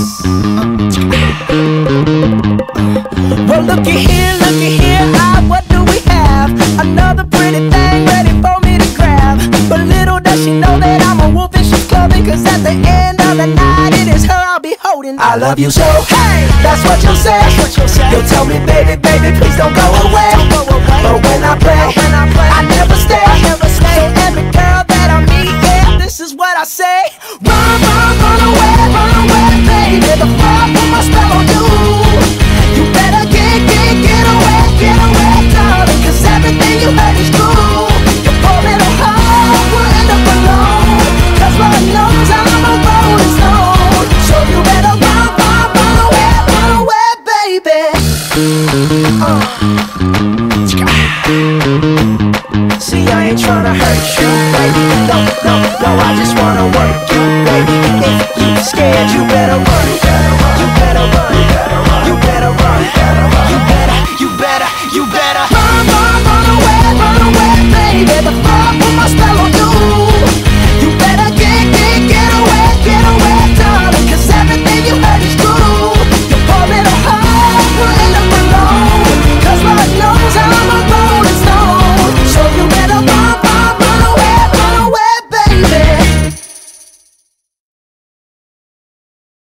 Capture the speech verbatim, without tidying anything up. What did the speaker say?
Well, looky here, looky here, ah, what do we have? Another pretty thing ready for me to grab. But little does she know that I'm a wolf and she's clubbing. Cause at the end of the night, it is her I'll be holding. I love you so, hey, that's what you'll say. You'll tell me, baby, baby, please don't go away. But when I play, I